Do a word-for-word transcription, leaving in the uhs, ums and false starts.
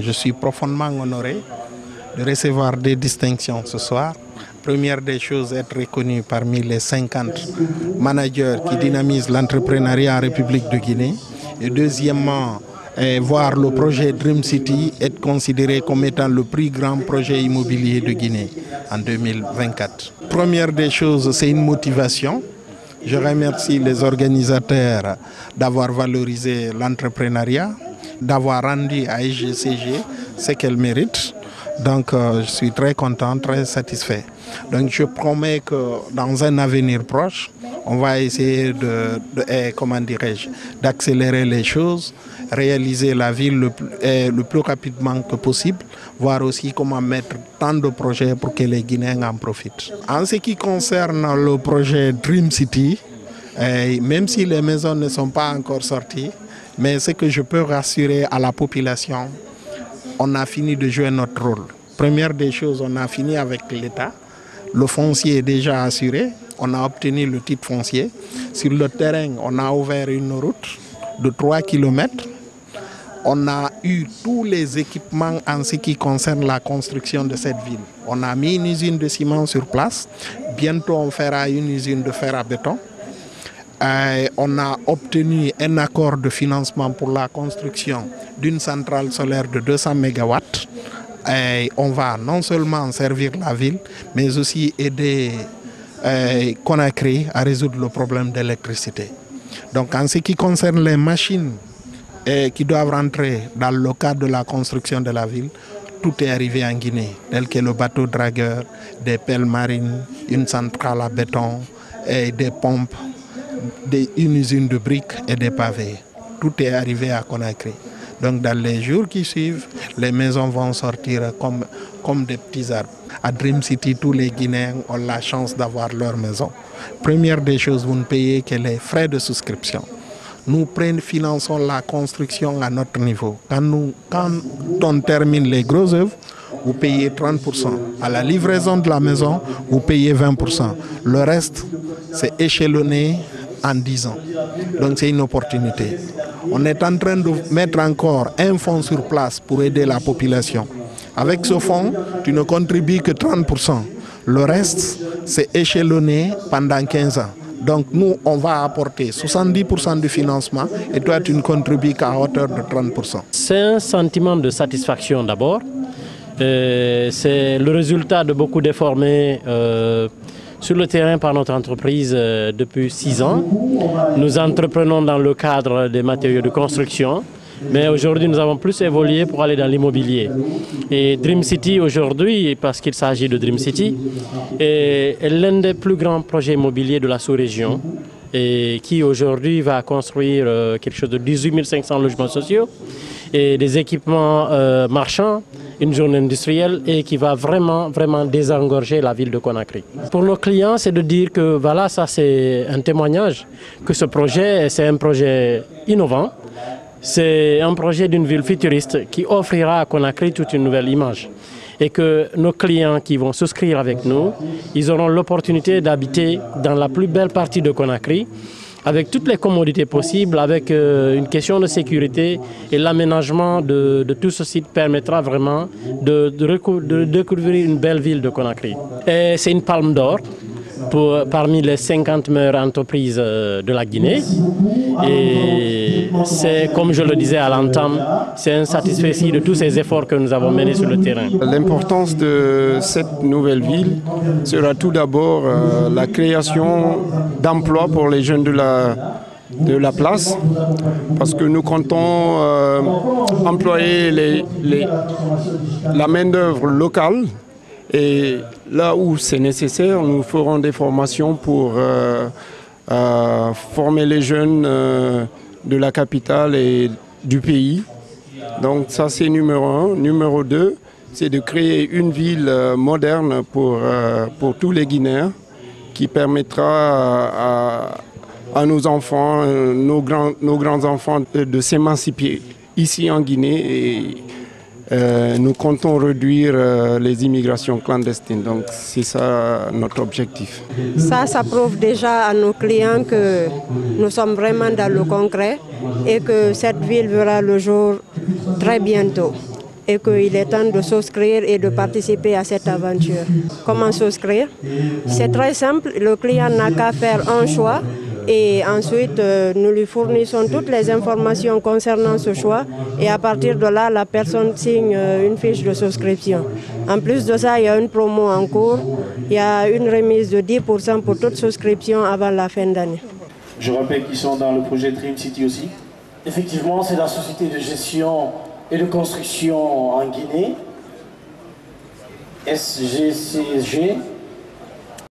Je suis profondément honoré de recevoir des distinctions ce soir. Première des choses, être reconnu parmi les cinquante managers qui dynamisent l'entrepreneuriat en République de Guinée. Et deuxièmement, eh, voir le projet Dream City être considéré comme étant le plus grand projet immobilier de Guinée en deux mille vingt-quatre. Première des choses, c'est une motivation. Je remercie les organisateurs d'avoir valorisé l'entrepreneuriat, d'avoir rendu à S G C G ce qu'elle mérite. Donc euh, je suis très content, très satisfait. Donc je promets que dans un avenir proche, on va essayer de, de eh, comment dirais-je, d'accélérer les choses, réaliser la ville le, eh, le plus rapidement que possible, voir aussi comment mettre tant de projets pour que les Guinéens en profitent. En ce qui concerne le projet Dream City, eh, même si les maisons ne sont pas encore sorties, mais ce que je peux rassurer à la population, on a fini de jouer notre rôle. Première des choses, on a fini avec l'État. Le foncier est déjà assuré. On a obtenu le titre foncier. Sur le terrain, on a ouvert une route de trois kilomètres. On a eu tous les équipements en ce qui concerne la construction de cette ville. On a mis une usine de ciment sur place. Bientôt, on fera une usine de fer à béton. Euh, on a obtenu un accord de financement pour la construction d'une centrale solaire de deux cents mégawatts. Et on va non seulement servir la ville, mais aussi aider euh, Conakry à résoudre le problème d'électricité. Donc en ce qui concerne les machines euh, qui doivent rentrer dans le cadre de la construction de la ville, tout est arrivé en Guinée, tel que le bateau dragueur, des pelles marines, une centrale à béton, et des pompes, des, une usine de briques et des pavés. Tout est arrivé à Conakry. Donc dans les jours qui suivent, les maisons vont sortir comme, comme des petits arbres. À Dream City, tous les Guinéens ont la chance d'avoir leur maison. Première des choses, vous ne payez que les frais de souscription. Nous finançons la construction à notre niveau. Quand, nous, quand on termine les grosses œuvres, vous payez trente pour cent. À la livraison de la maison, vous payez vingt pour cent. Le reste, c'est échelonné en dix ans. Donc c'est une opportunité. On est en train de mettre encore un fonds sur place pour aider la population. Avec ce fonds, tu ne contribues que trente pour cent. Le reste, c'est échelonné pendant quinze ans. Donc nous, on va apporter soixante-dix pour cent du financement et toi, tu ne contribues qu'à hauteur de trente pour cent. C'est un sentiment de satisfaction d'abord. Euh, c'est le résultat de beaucoup d'efforts euh, sur le terrain par notre entreprise euh, depuis six ans. Nous entreprenons dans le cadre des matériaux de construction, mais aujourd'hui nous avons plus évolué pour aller dans l'immobilier. Et Dream City aujourd'hui, parce qu'il s'agit de Dream City, est, est l'un des plus grands projets immobiliers de la sous-région et qui aujourd'hui va construire euh, quelque chose de dix-huit mille cinq cents logements sociaux et des équipements euh, marchands, une zone industrielle et qui va vraiment, vraiment désengorger la ville de Conakry. Pour nos clients, c'est de dire que voilà, ça c'est un témoignage, que ce projet, c'est un projet innovant, c'est un projet d'une ville futuriste qui offrira à Conakry toute une nouvelle image. Et que nos clients qui vont souscrire avec nous, ils auront l'opportunité d'habiter dans la plus belle partie de Conakry, avec toutes les commodités possibles, avec euh, une question de sécurité et l'aménagement de, de tout ce site permettra vraiment de, de, de découvrir une belle ville de Conakry. Et c'est une palme d'or pour, parmi les cinquante meilleures entreprises euh, de la Guinée. Et c'est, comme je le disais à l'entame, c'est un satisfait de tous ces efforts que nous avons menés sur le terrain. L'importance de cette nouvelle ville sera tout d'abord euh, la création d'emplois pour les jeunes de la, de la place, parce que nous comptons euh, employer les, les, la main-d'œuvre locale. Et là où c'est nécessaire, nous ferons des formations pour euh, euh, former les jeunes euh, de la capitale et du pays. Donc ça c'est numéro un. Numéro deux, c'est de créer une ville euh, moderne pour, euh, pour tous les Guinéens qui permettra à, à nos enfants, euh, nos grands, nos grands-enfants de, de s'émanciper ici en Guinée. Et, Euh, nous comptons réduire euh, les immigrations clandestines, donc c'est ça notre objectif. Ça, ça prouve déjà à nos clients que nous sommes vraiment dans le concret et que cette ville verra le jour très bientôt. et qu'il est temps de souscrire et de participer à cette aventure. Comment souscrire? C'est très simple, le client n'a qu'à faire un choix et ensuite euh, nous lui fournissons toutes les informations concernant ce choix et à partir de là, la personne signe euh, une fiche de souscription. En plus de ça, il y a une promo en cours, il y a une remise de dix pour cent pour toute souscription avant la fin d'année. Je rappelle qu'ils sont dans le projet Dream City aussi. Effectivement, c'est la société de gestion et de construction en Guinée, S G C G,